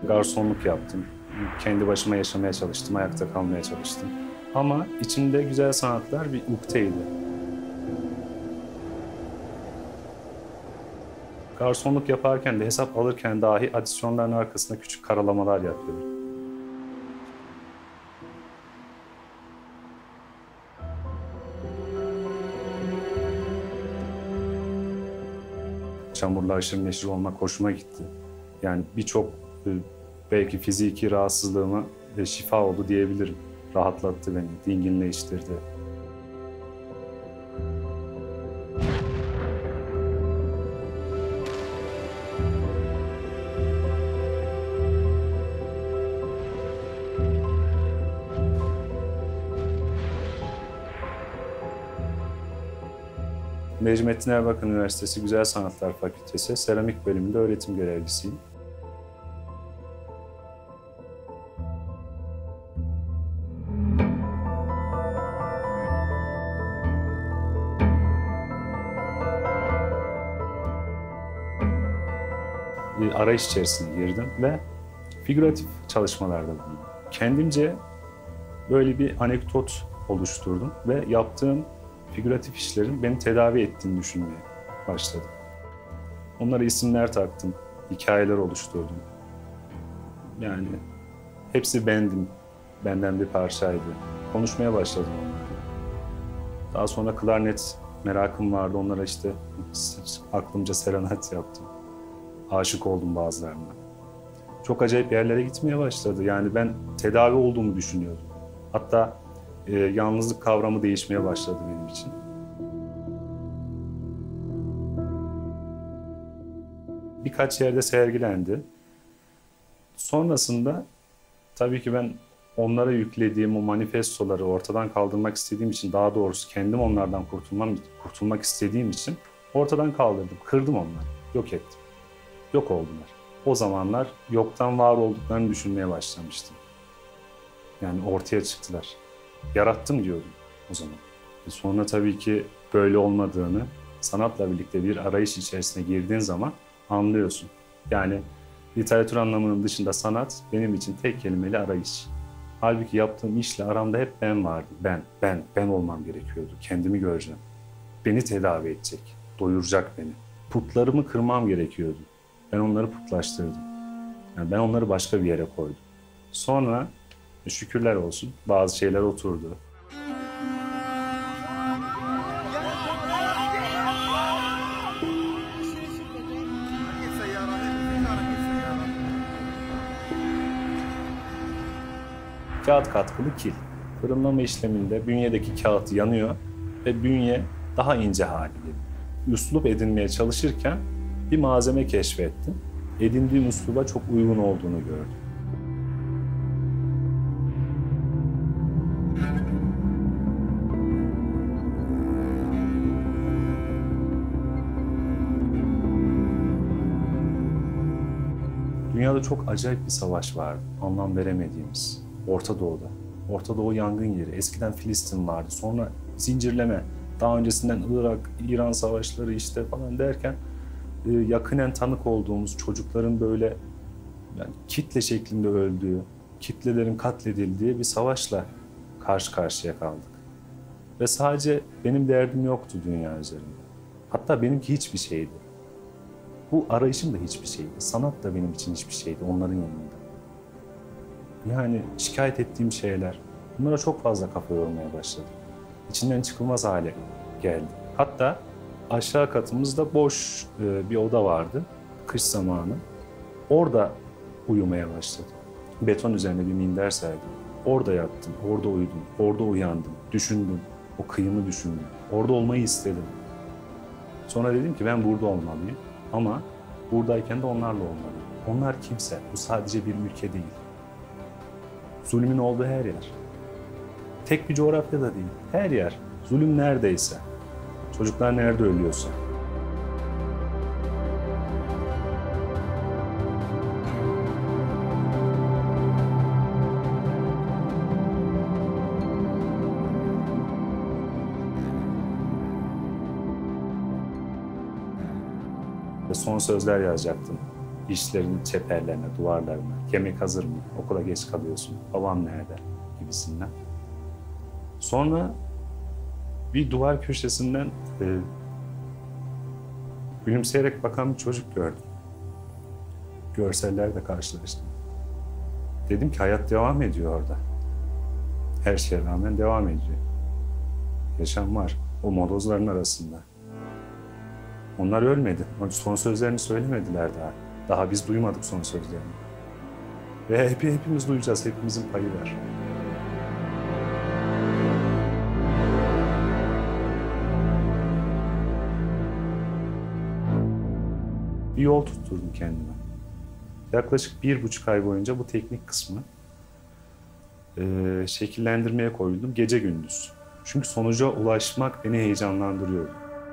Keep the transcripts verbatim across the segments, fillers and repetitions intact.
Garsonluk yaptım. Kendi başıma yaşamaya çalıştım, ayakta kalmaya çalıştım. Ama içimde güzel sanatlar bir ukteydi. Garsonluk yaparken de hesap alırken dahi adisyonların arkasında küçük karalamalar yapıyorum. Çamurla aşırı neşir olmak hoşuma gitti. Yani birçok belki fiziki rahatsızlığıma şifa oldu diyebilirim. Rahatlattı beni, dinginleştirdi. Necmettin Erbakan Üniversitesi Güzel Sanatlar Fakültesi Seramik Bölümünde öğretim görevlisiyim. Bir arayış içerisine girdim ve figüratif çalışmalarda bulundum. Kendimce böyle bir anekdot oluşturdum ve yaptığım figüratif işlerin beni tedavi ettiğini düşünmeye başladım. Onlara isimler taktım, hikayeler oluşturdum. Yani hepsi bendim, benden bir parçaydı. Konuşmaya başladım onlarla. Daha sonra klarnet merakım vardı, onlara işte aklımca serenat yaptım. Aşık oldum bazılarına. Çok acayip yerlere gitmeye başladı. Yani ben tedavi olduğumu düşünüyordum. Hatta e, yalnızlık kavramı değişmeye başladı benim için. Birkaç yerde sergilendi. Sonrasında tabii ki ben onlara yüklediğim o manifestoları ortadan kaldırmak istediğim için, daha doğrusu kendim onlardan kurtulmam, kurtulmak istediğim için ortadan kaldırdım, kırdım onları, yok ettim. Yok oldular. O zamanlar yoktan var olduklarını düşünmeye başlamıştım. Yani ortaya çıktılar. Yarattım diyordum o zaman. E sonra tabii ki böyle olmadığını, sanatla birlikte bir arayış içerisine girdiğin zaman anlıyorsun. Yani literatür anlamının dışında sanat benim için tek kelimeli arayış. Halbuki yaptığım işle aramda hep ben vardı. Ben, ben, ben olmam gerekiyordu. Kendimi göreceğim. Beni tedavi edecek, doyuracak beni. Putlarımı kırmam gerekiyordu. Ben onları putlaştırdım. Yani ben onları başka bir yere koydum. Sonra şükürler olsun bazı şeyler oturdu. Kağıt katkılı kil. Fırınlama işleminde bünyedeki kağıt yanıyor ve bünye daha ince hale geliyor. Üslup edinmeye çalışırken bir malzeme keşfettim. Edindiğim üsluba çok uygun olduğunu gördüm. Dünyada çok acayip bir savaş vardı, anlam veremediğimiz. Orta Doğu'da. Orta Doğu yangın yeri. Eskiden Filistin vardı. Sonra zincirleme. Daha öncesinden Irak, İran savaşları işte falan derken yakinen tanık olduğumuz çocukların böyle yani kitle şeklinde öldüğü, kitlelerin katledildiği bir savaşla karşı karşıya kaldık. Ve sadece benim derdim yoktu dünya üzerinde. Hatta benimki hiçbir şeydi. Bu arayışım da hiçbir şeydi. Sanat da benim için hiçbir şeydi onların yanında. Yani şikayet ettiğim şeyler, bunlara çok fazla kafa yormaya başladım. İçinden çıkılmaz hale geldi. Hatta aşağı katımızda boş bir oda vardı, kış zamanı. Orada uyumaya başladım. Beton üzerine bir minder serdim. Orada yattım, orada uyudum, orada uyandım, düşündüm. O kıyımı düşündüm. Orada olmayı istedim. Sonra dedim ki ben burada olmalıyım. Ama buradayken de onlarla olmalıyım. Onlar kimse, bu sadece bir ülke değil. Zulmün olduğu her yer. Tek bir coğrafyada değil, her yer. Zulüm neredeyse. Çocuklar nerede ölüyorsa. Son sözler yazacaktım. işlerin çeperlerine, duvarlarına, yemek hazır mı, okula geç kalıyorsun, babam nerede gibisinden. Sonra bir duvar köşesinden e, gülümseyerek bakan bir çocuk gördüm. Görsellerle karşılaştım. Dedim ki hayat devam ediyor orada. Her şeye rağmen devam ediyor. Yaşam var. O molozların arasında. Onlar ölmedi. Son sözlerini söylemediler daha. Daha biz duymadık son sözlerini. Ve hep, hepimiz duyacağız. Hepimizin payı var. Bir yol tutturdum kendime. Yaklaşık bir buçuk ay boyunca bu teknik kısmı e, şekillendirmeye koyuldum gece gündüz. Çünkü sonuca ulaşmak beni heyecanlandırıyordu.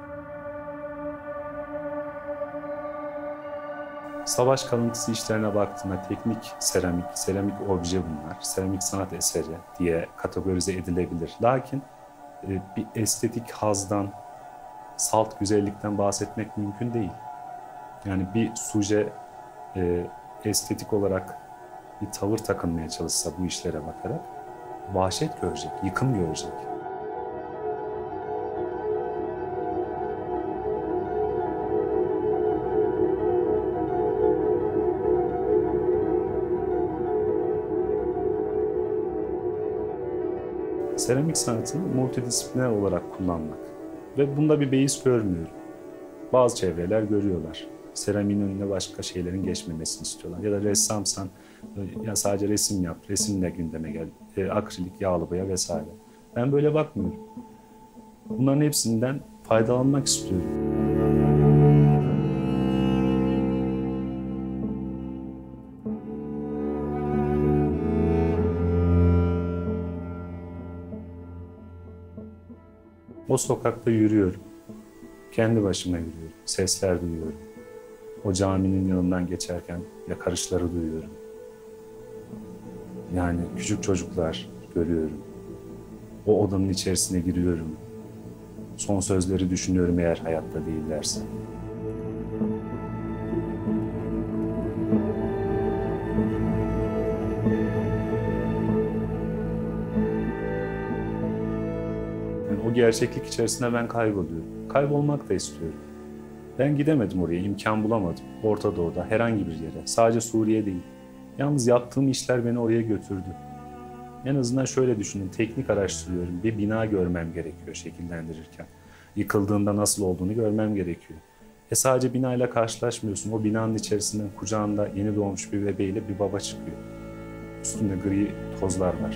Savaş kalıntısı işlerine baktığımda teknik seramik, seramik obje bunlar, seramik sanat eseri diye kategorize edilebilir. Lakin e, bir estetik hazdan, salt güzellikten bahsetmek mümkün değil. Yani bir suje e, estetik olarak bir tavır takınmaya çalışsa bu işlere bakarak vahşet görecek, yıkım görecek. Seramik sanatını multidisipliner olarak kullanmak ve bunda bir beis görmüyorum. Bazı çevreler görüyorlar. Seramiğin önüne başka şeylerin geçmemesini istiyorlar. Ya da ressamsan ya sadece resim yap, resimle gündeme gel, e, akrilik, yağlı boya vesaire. Ben böyle bakmıyorum. Bunların hepsinden faydalanmak istiyorum. O sokakta yürüyorum. Kendi başıma yürüyorum. Sesler duyuyorum. O caminin yanından geçerken yakarışları duyuyorum. Yani küçük çocuklar görüyorum. O odanın içerisine giriyorum. Son sözleri düşünüyorum eğer hayatta değillerse. Yani o gerçeklik içerisinde ben kayboluyorum. Kaybolmak da istiyorum. Ben gidemedim oraya, imkan bulamadım. Orta Doğu'da, herhangi bir yere. Sadece Suriye değil. Yalnız yaptığım işler beni oraya götürdü. En azından şöyle düşünün, teknik araştırıyorum. Bir bina görmem gerekiyor şekillendirirken. Yıkıldığında nasıl olduğunu görmem gerekiyor. E sadece binayla karşılaşmıyorsun. O binanın içerisinden kucağında yeni doğmuş bir bebeğiyle bir baba çıkıyor. Üstünde gri tozlar var.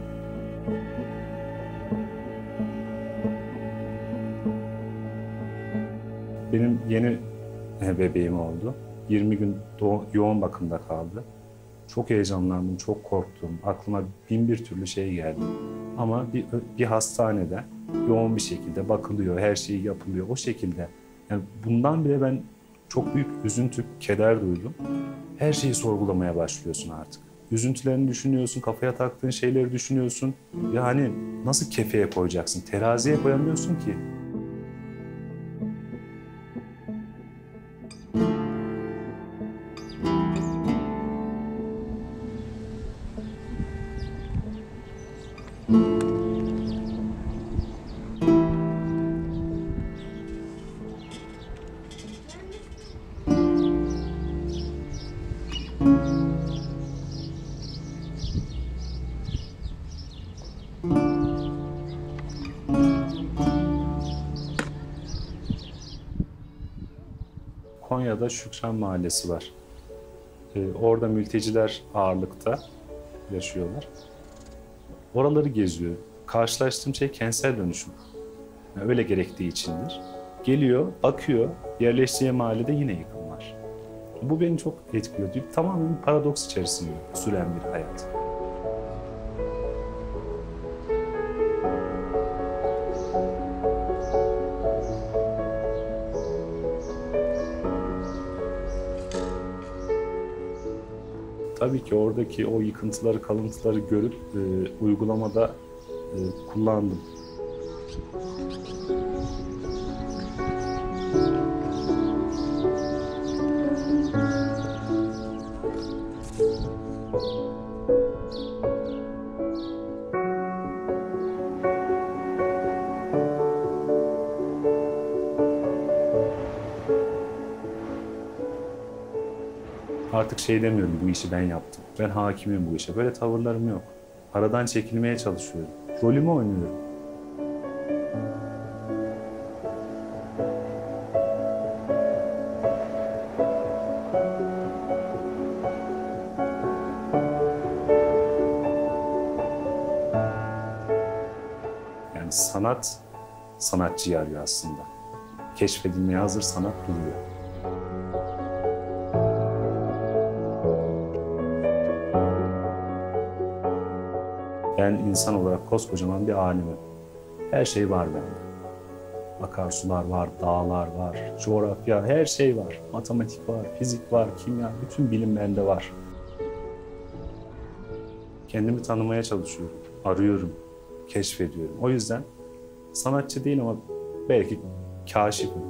Benim yeni bebeğim oldu. yirmi gün yoğun bakımda kaldı. Çok heyecanlandım, çok korktum. Aklıma bin bir türlü şey geldi. Ama bir, bir hastanede yoğun bir şekilde bakılıyor, her şey yapılıyor o şekilde. Yani bundan bile ben çok büyük üzüntü, keder duydum. Her şeyi sorgulamaya başlıyorsun artık. Üzüntülerini düşünüyorsun, kafaya taktığın şeyleri düşünüyorsun. Yani nasıl kefeye koyacaksın? Teraziye koyamıyorsun ki. Konya'da Şükran Mahallesi var. Ee, orada mülteciler ağırlıkta yaşıyorlar. Oraları geziyor. Karşılaştığım şey kentsel dönüşüm. Yani öyle gerektiği içindir. Geliyor, bakıyor, yerleştiği mahallede yine yıkım var. Bu beni çok etkiliyor. Tamamen bir paradoks içerisinde süren bir hayat. Tabii ki oradaki o yıkıntıları, kalıntıları görüp e, uygulamada e, kullandım. Artık şey demiyorum, bu işi ben yaptım. Ben hakimim bu işe. Böyle tavırlarım yok. Aradan çekilmeye çalışıyorum. Rolümü oynuyorum. Yani sanat, sanatçıyı arıyor aslında. Keşfedilmeye hazır sanat duruyor. Ben insan olarak koskocaman bir alimim. Her şey var bende. Akarsular var, dağlar var, coğrafya, her şey var. Matematik var, fizik var, kimya, bütün bilim bende var. Kendimi tanımaya çalışıyorum, arıyorum, keşfediyorum. O yüzden sanatçı değil ama belki kaşifim.